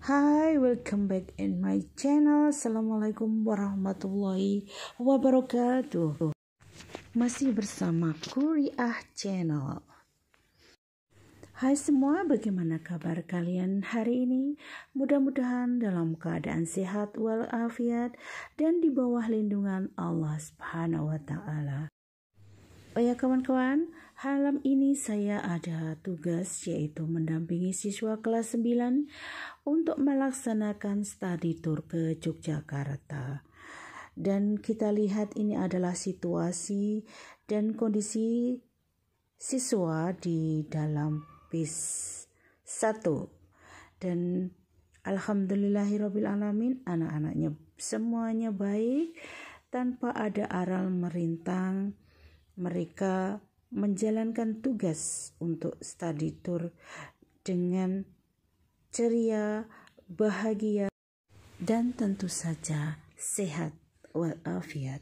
Hai, welcome back in my channel. Assalamualaikum warahmatullahi wabarakatuh. Masih bersama Kuriah Channel. Hai semua, bagaimana kabar kalian hari ini? Mudah-mudahan dalam keadaan sehat walafiat dan di bawah lindungan Allah Subhanahu wa taala. Oh ya kawan-kawan, malam ini saya ada tugas yaitu mendampingi siswa kelas 9 untuk melaksanakan study tour ke Yogyakarta. Dan kita lihat ini adalah situasi dan kondisi siswa di dalam PIS 1. Dan alhamdulillahirrabbilalamin, anak-anaknya semuanya baik tanpa ada aral merintang. Mereka menjalankan tugas untuk study tour dengan ceria, bahagia, dan tentu saja sehat walafiat.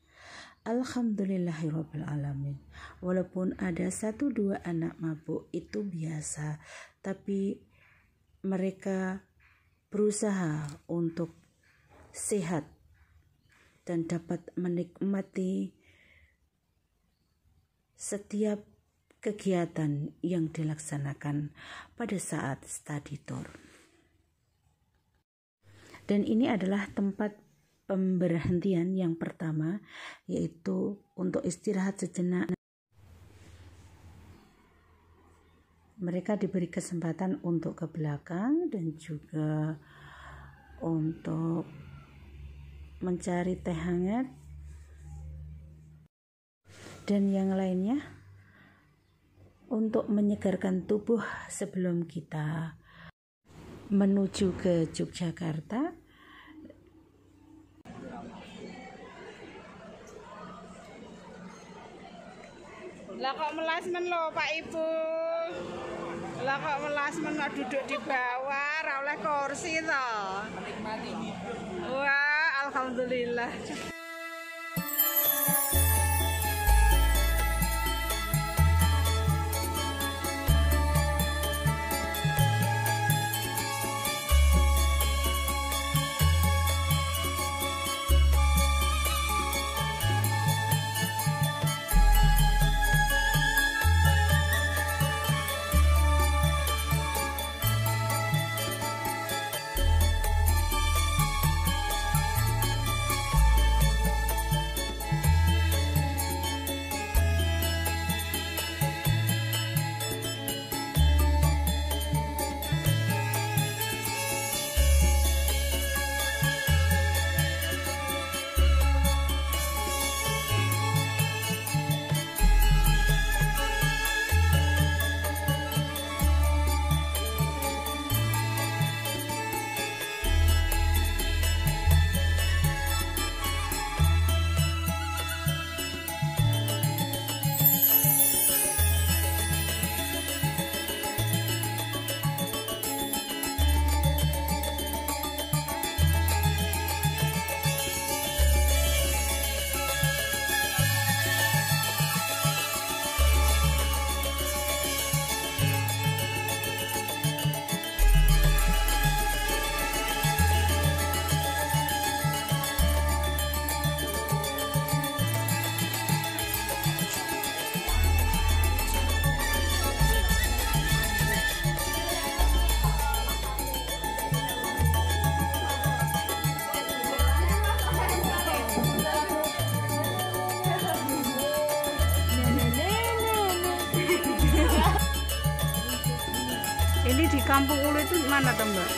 Alhamdulillahirrabbilalamin. Walaupun ada 1-2 anak mabuk itu biasa, tapi mereka berusaha untuk sehat dan dapat menikmati setiap kegiatan yang dilaksanakan pada saat study tour. Dan ini adalah tempat pemberhentian yang pertama, yaitu untuk istirahat sejenak. Mereka diberi kesempatan untuk ke belakang dan juga untuk mencari teh hangat dan yang lainnya untuk menyegarkan tubuh sebelum kita menuju ke Yogyakarta. Lah kok melasmen lo Pak Ibu? Lah kok melasmen duduk di bawah, ora oleh kursi toh. Menikmati hidup. Wah, alhamdulillah. Ini di Kampung Ulu itu mana tuh Mbak?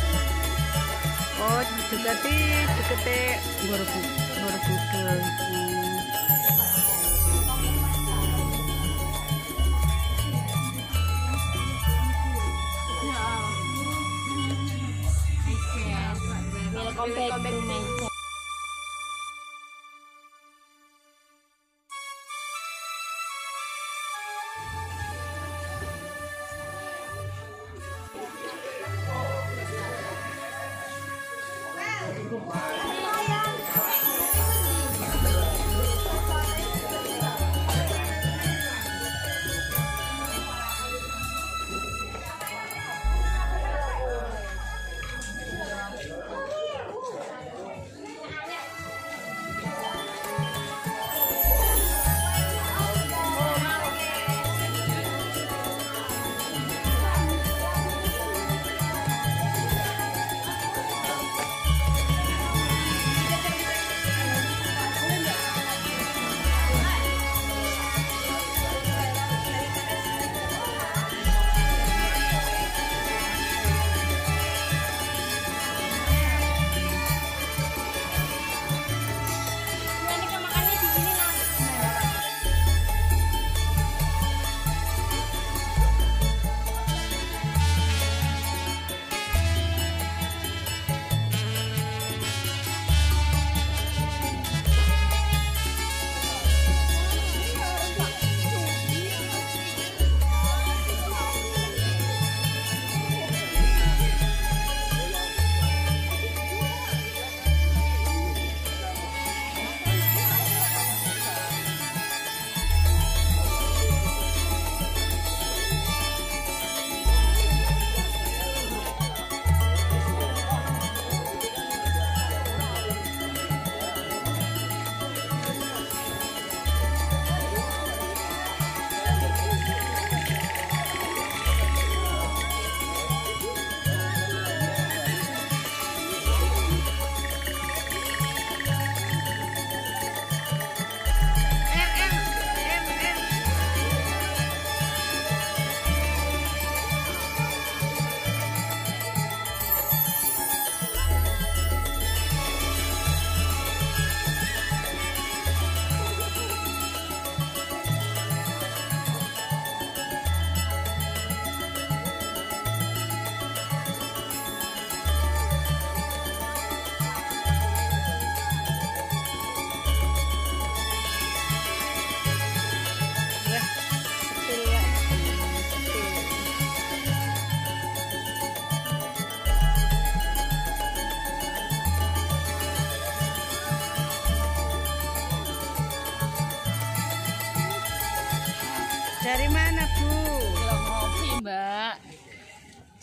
Oh, deketi Borobudur. Welcome back to my channel.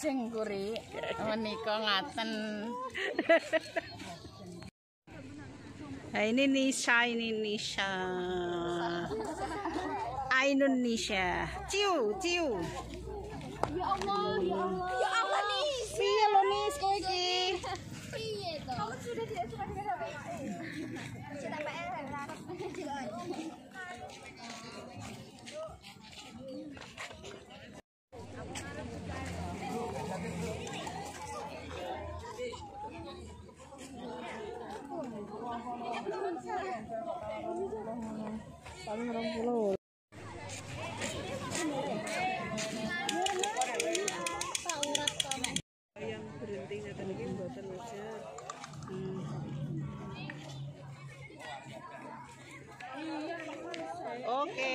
sing kuri menika ngaten. Nah, ini Nisha. Ainun Nisha. Ciu. Ya Allah nih. Piye lo nis kowe iki? Piye to? Kamu sudah tidak suka dengan HP. Kita PR harap. Yang berhenti ngeten iki mboten aja. Oke.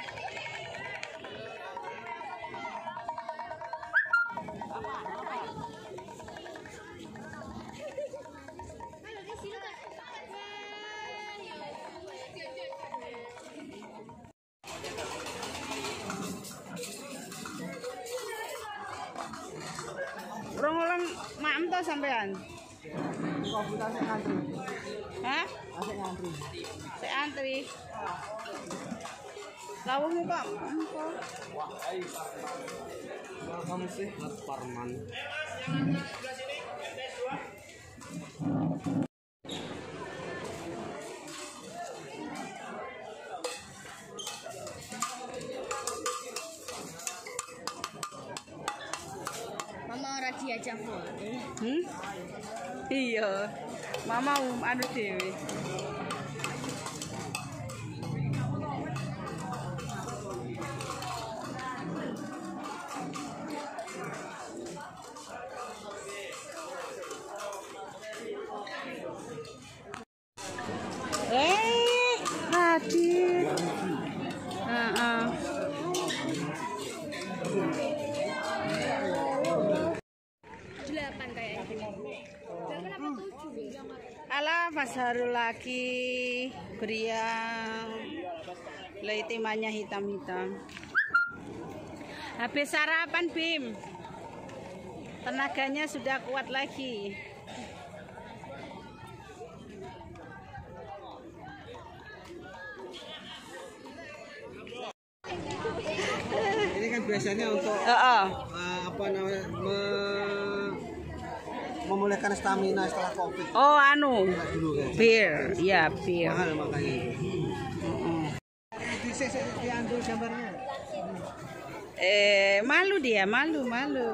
Orang-orang maem to sampean? Hah? Sik antri. Lawuhmu kok engko. Kamu sih Mas Parman. Mama ora diajak foto. Iya. Mama anu dhewe. Hadir. Heeh. Alah, Mas Harul lagi beriang. Lai temanya hitam-hitam. Habis sarapan, Bim. Tenaganya sudah kuat lagi. Ini kan biasanya untuk apa namanya memulihkan stamina setelah COVID. Oh, anu. Dulu kan. Bir, ya bir. Mahal makanya. Diambil gambarnya. Malu dia, malu.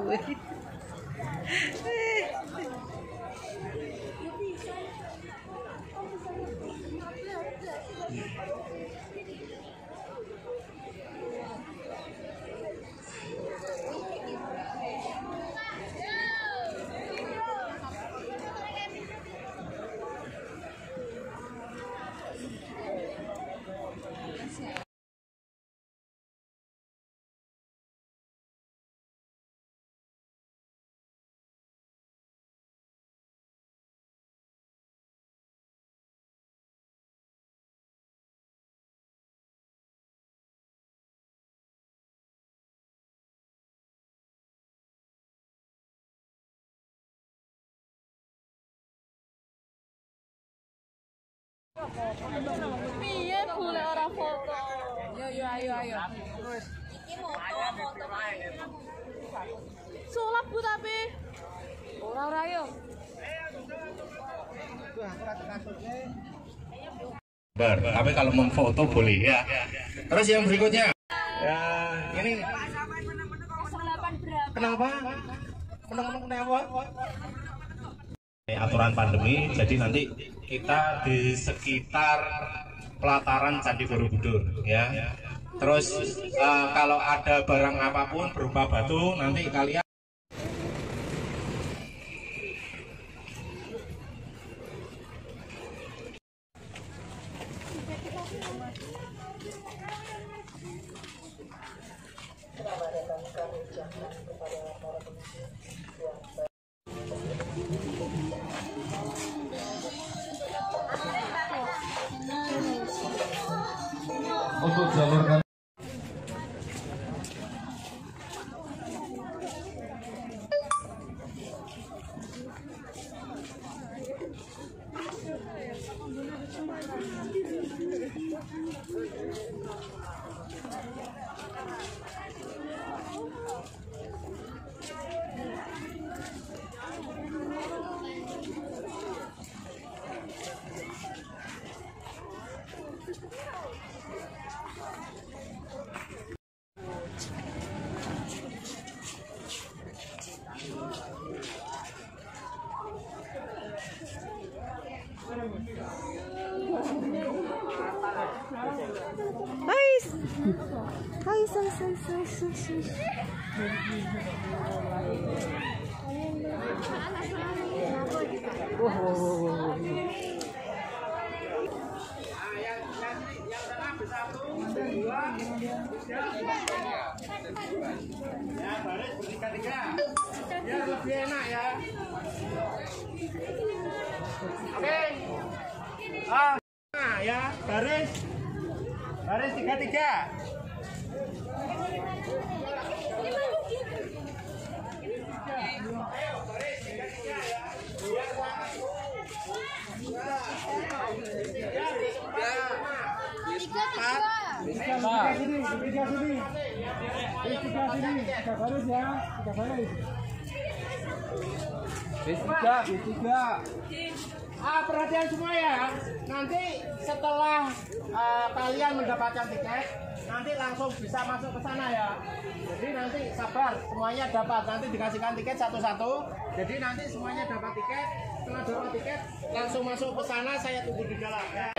Piye boleh orang foto? Ayo. Iki foto. Sulap Bu tapi. Ora yo. Tapi kalau memfoto boleh ya. Terus yang berikutnya, ya ini. Kenapa? Aturan pandemi, jadi nanti kita di sekitar pelataran Candi Borobudur, ya. Terus kalau ada barang apapun berupa batu, nanti kalian. Untuk jalur Ya, baris bertiga-tiga. Ya, lebih enak ya. Oke. Nah, ya, baris. Baris 3-3. Perhatian semua ya. Nanti setelah kalian mendapatkan tiket, nanti langsung bisa masuk ke sana ya. Jadi nanti sabar, semuanya dapat. Nanti dikasihkan tiket satu-satu. Jadi nanti semuanya dapat tiket. Setelah dapat tiket, langsung masuk ke sana. Saya tunggu di dalam. Ya.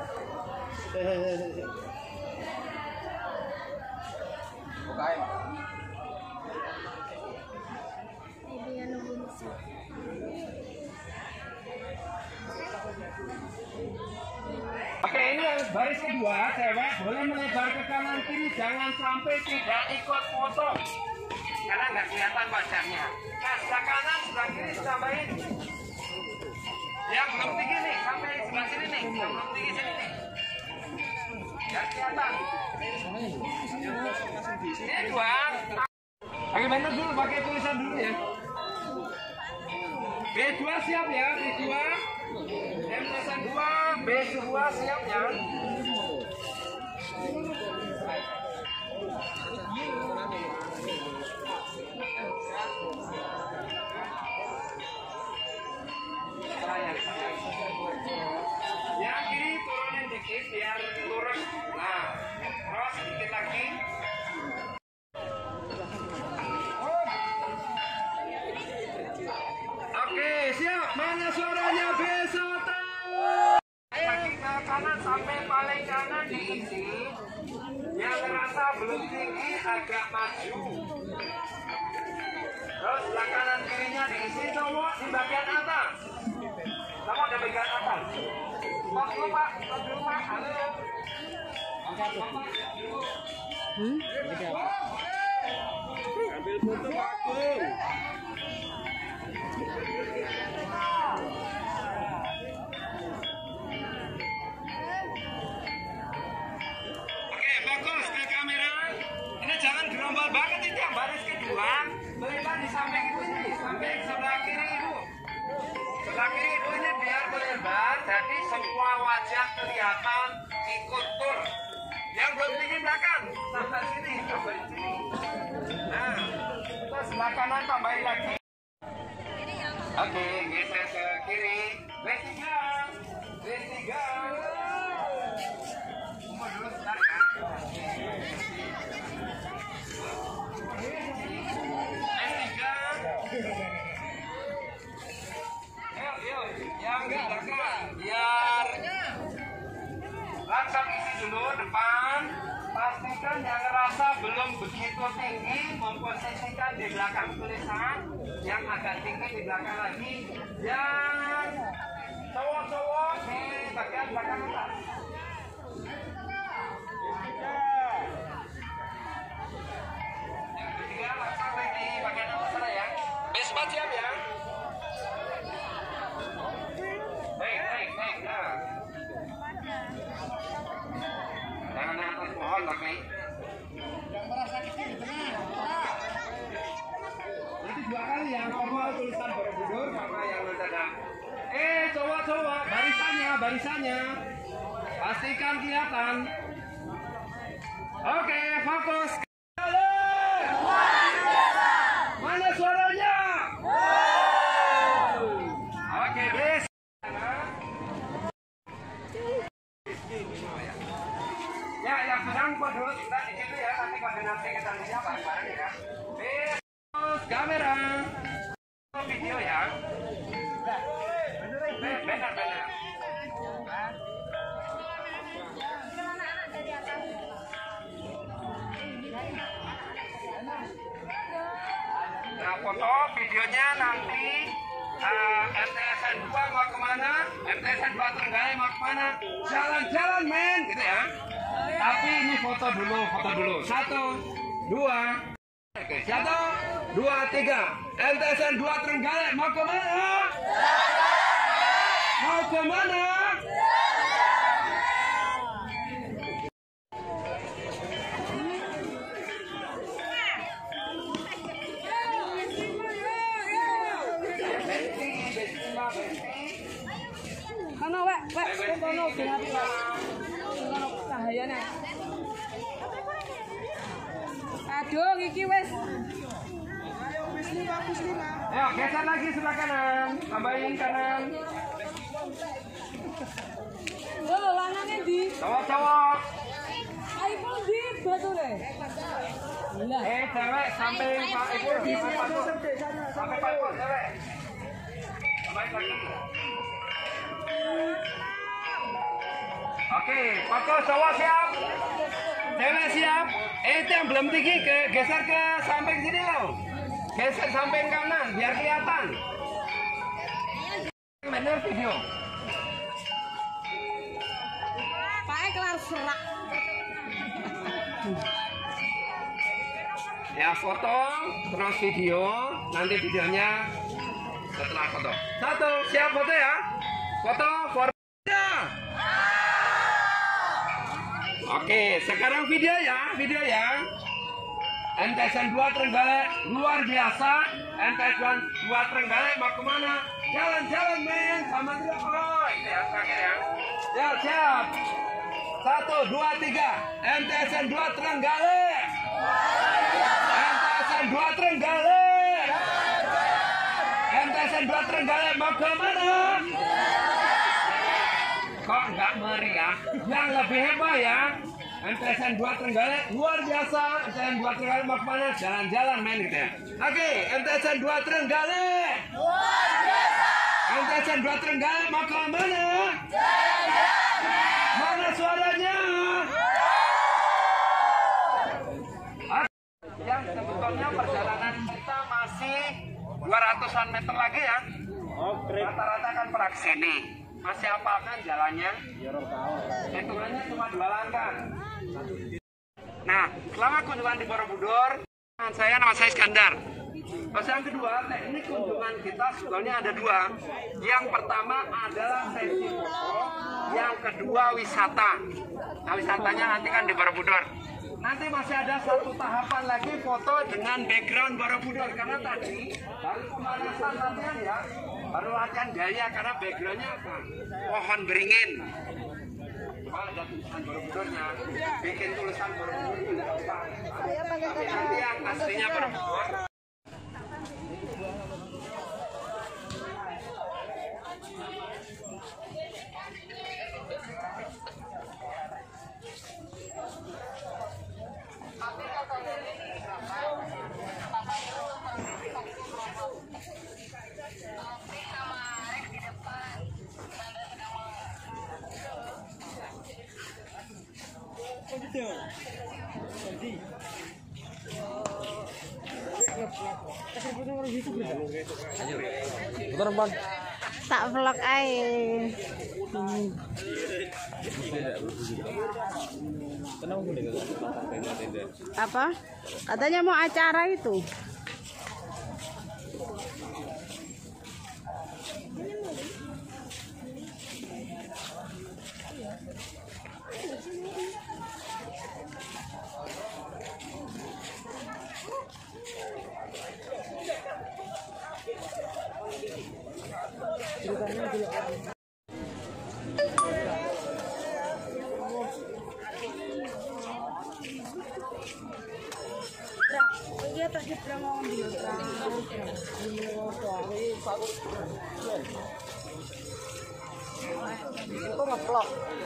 Oke, ini yang baris kedua, cewek boleh melebar ke kanan kiri, jangan sampai tidak ikut foto karena nggak kelihatan wajahnya. Nah, sebelah kanan, sebelah kiri ditambahin. Yang belum tinggi nih, sampai sebelah sini nih, yang belum tinggi sini nih. Nggak kelihatan. Ini dua. Bagaimana dulu, pakai tulisan dulu ya. B2 siap ya, B2. M-2, B2 siap ya. Yang kiri turunin dikit biar lurus. Nah, terus dikit lagi. Oke, siap. Mana suaranya? B1. Kaki ke kanan sampai paling kanan diisi. Yang terasa belum tinggi agak maju. Terus sebelah kanan kirinya diisi cowok di bagian atas. Kamu ada bagian atas. Stop dulu Pak, stop dulu Pak. Halo. Ambil foto Pak Bung. Jangan gerombol banget ini yang baris kedua. Melebar di samping ibu ini, sampai sebelah kiri ibu. Sebelah kiri ibu ini biar melebar, jadi semua wajah kelihatan ikut tur. Yang belum tinggi belakang, tambah sini, tambah sini. Nah, terus sebelah kanan tambahin lagi. Oke, geser ke kiri. B3, B3. Tunggu dulu sebentar ya. Yang di belakang biar langsung isi dulu depan. Pastikan yang ngerasa belum begitu tinggi memposisikan di belakang tulisan, yang agak tinggi di belakang lagi, yang cowok-cowok di bagian belakang atas. Yang ketiga langsung di bagian atas sana ya. Besok siap ya. Baik, nah. Jangan atas pohon, oke? Yang merasa kecil di tengah. Itu 2 kali yang formal tulisan Borobudur sama yang mendadak. Cowok-cowok barisannya barisannya. Pastikan kelihatan. Oke, fokus. Mana suaranya? Oke, bis. Ya, yang sedang buat dulu kita di situ ya, nanti koordinasi kita lihat bareng-bareng ya. Bis, kamera. Video ya. Benar. Nah, foto videonya nanti MTSN 2 mau kemana? MTSN 2 Trenggalek mau kemana? Jalan-jalan men, gitu ya. Tapi ini foto dulu. 1, 2. Oke, 1, 2, 3. MTSN 2 Trenggalek mau kemana? Mau kemana? Ano wek, kono dengan cahayane. Aduh, iki wis. Ayo wis 5. Ayo geser lagi sebelah kanan, tambahin kanan. Lho, lanane ndi? Cowok. iPhone di bature. Cewek samping Pak Ibu di Pak. Sampai Pak Ibu, cewek. Tambahin lagi. Oke, fokus cowok siap. Cewek siap. Itu yang belum tinggi geser ke samping sini loh. Geser samping kanan biar kelihatan. Bener video. Pae kelar serak. Ya foto, terus video. Nanti videonya setelah foto. 1, siap foto ya. Foto formatnya. Oke, sekarang video ya. MTSN 2 Trenggalek luar biasa. MTSN 2 Trenggalek mau kemana? Jalan-jalan men sama dia. Oh, itu ya terakhir ya. Ya siap. 1, 2, 3. MTSN 2 Trenggalek. MTSN 2 Trenggalek. MTSN 2 Trenggalek mau kemana? Kok nggak meriah? Yang lebih hebat ya. MTSN 2 Trenggalek luar biasa. MTSN 2 Trenggalek mau kemana? Jalan-jalan main gitu ya. Oke, MTSN 2 Trenggalek luar biasa. MTSN 2 Trenggalek mau kemana? Jalan-jalan. Mana suaranya? Yang sebetulnya perjalanan kita masih 200-an meter lagi ya. Rata-rata kan perak sini. Masih hafalkan jalannya? Hitungannya cuma 2 langkah. Nah, selama kunjungan di Borobudur, nama saya Iskandar. Terus yang kedua, teknik kunjungan kita sebetulnya ada 2. Yang pertama adalah sesi foto, yang kedua wisata. Nah, wisatanya nanti kan di Borobudur. Nanti masih ada 1 tahapan lagi foto dengan background Borobudur. Karena tadi baru pemanasan latihan ya. Baru latihan gaya karena backgroundnya apa? Pohon beringin. Coba ada tulisan Borobudurnya. Bikin tulisan Borobudur itu gampang. Tapi nanti yang aslinya Borobudur. Tak vlog ae. Apa? Katanya mau acara itu. Itu ngeplok.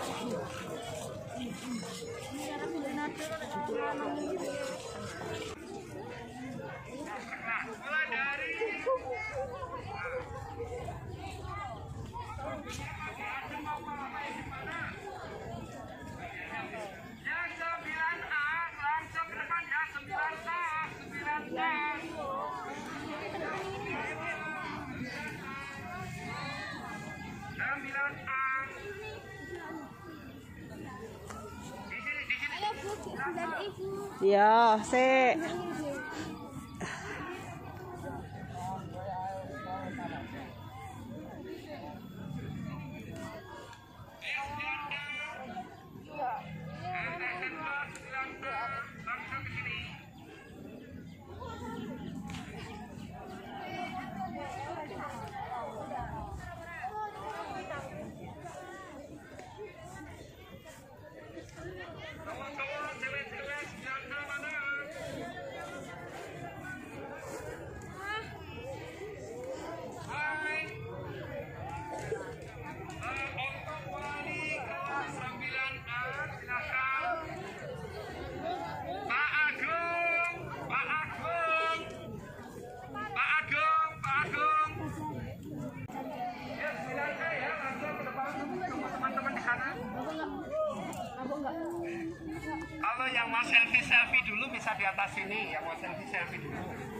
Ya, sik. Kalau yang mau selfie dulu bisa di atas sini, yang mau selfie dulu.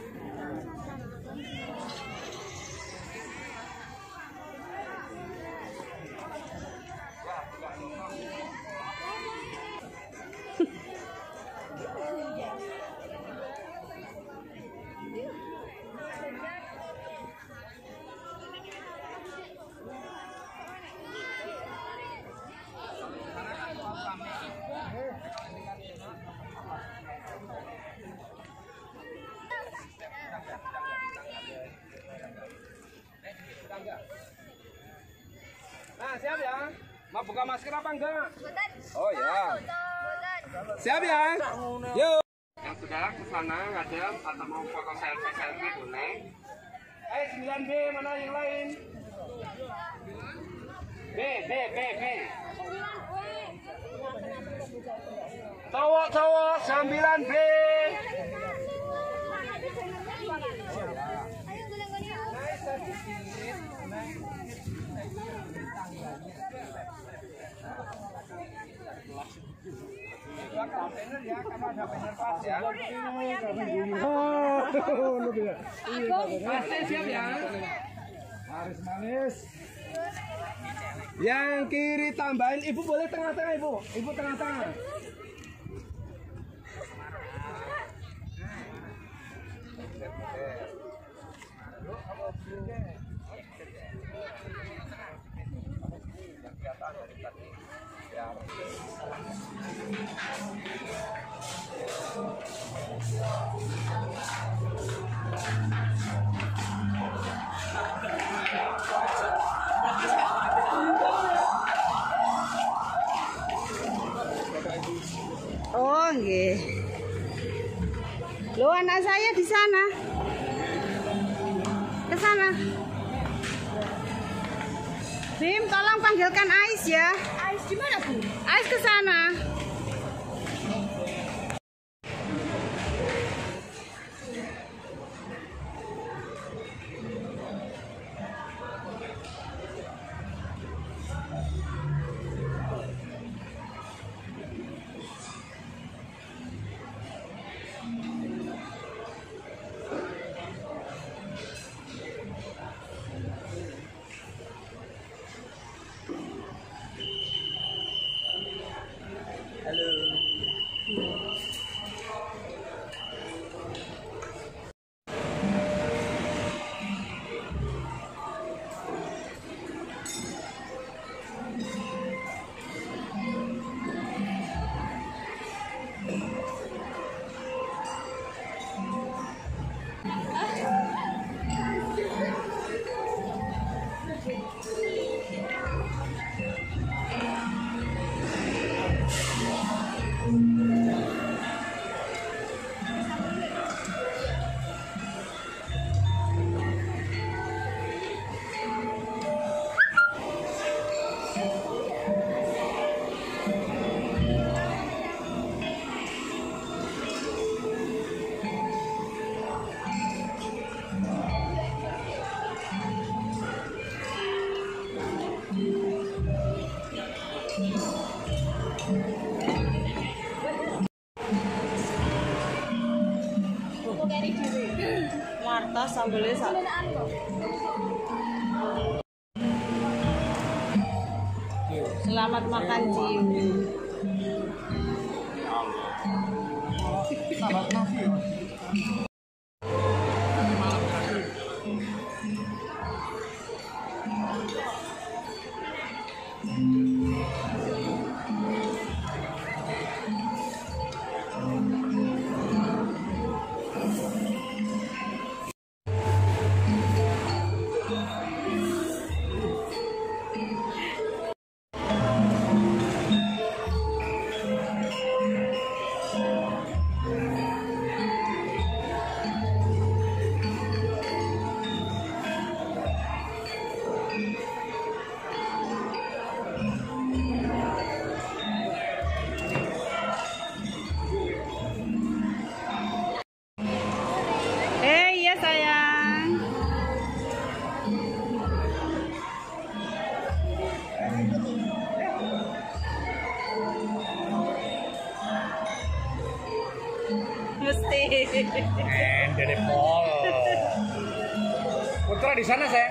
Nah, siap ya? Mau buka masker apa enggak? Oh ya. Siap ya? Yuk. Yang sudah ke sana ngadem atau mau foto selfie boleh. 9B mana yang lain? B. Cowok 9B. Pasti siap ya. Manis. Yang kiri tambahin, ibu boleh tengah-tengah ibu. Ibu tengah-tengah. Oh, nggih. Loh, anak saya di sana. Ke sana. Bim, tolong panggilkan Ais ya. Ais di mana, Bu? Ais ke sana. Mas sambelnya sak. Selamat makan Jiu. Sayang. Mesti. Dari mall. Putra di sana sayang.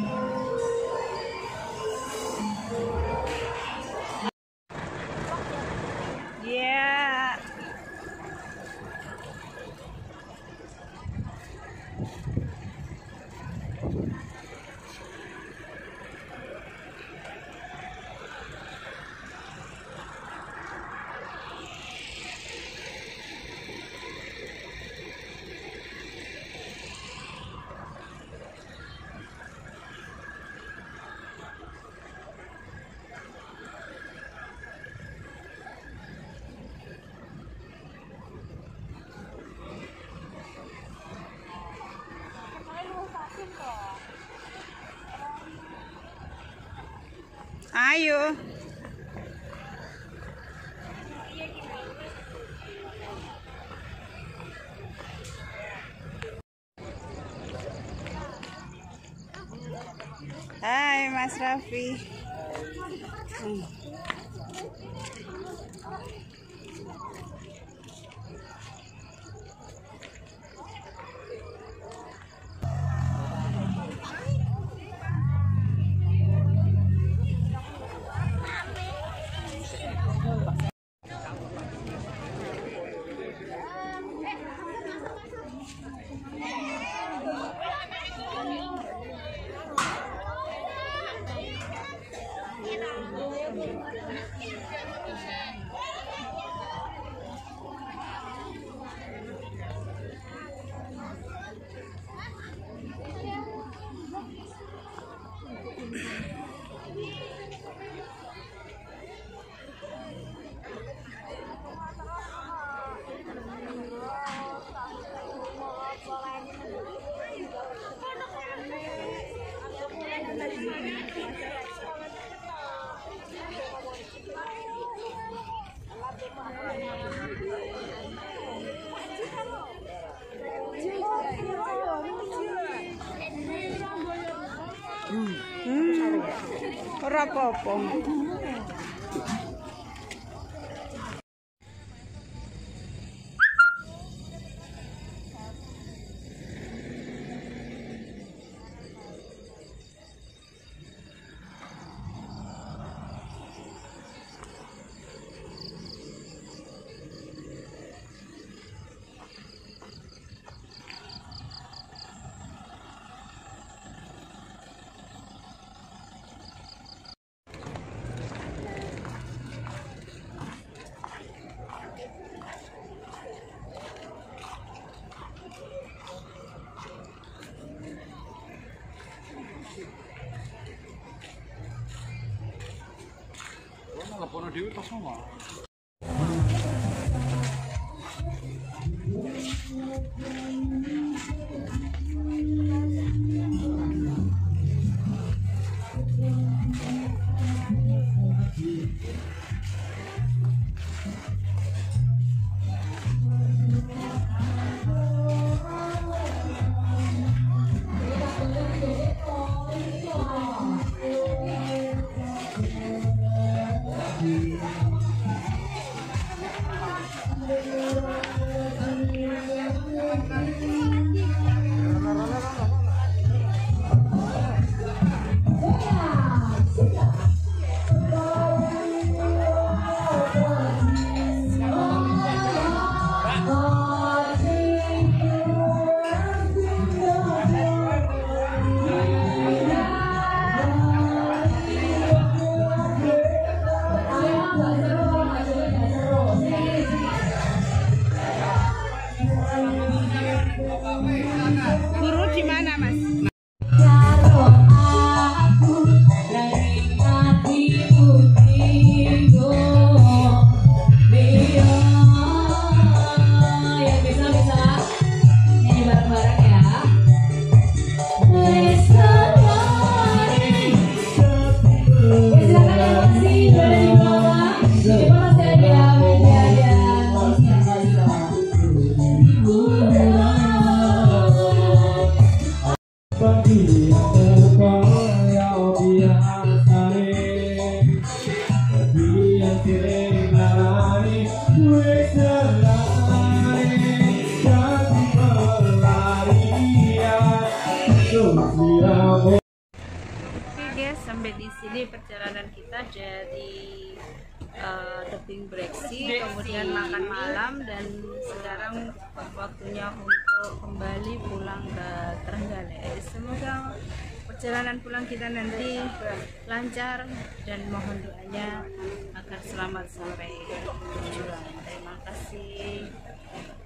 Yeah. Ayo. Hai Mas Raffi. Ora apa-apa. Laporan dhewe tos ngomong. Thank you. guys, sampai di sini perjalanan kita dari Tebing Breksi, kemudian makan malam, dan sekarang waktunya untuk kembali pulang ke Trenggalek. Semoga perjalanan pulang kita nanti lancar dan mohon doanya agar selamat sampai tujuan. Terima kasih.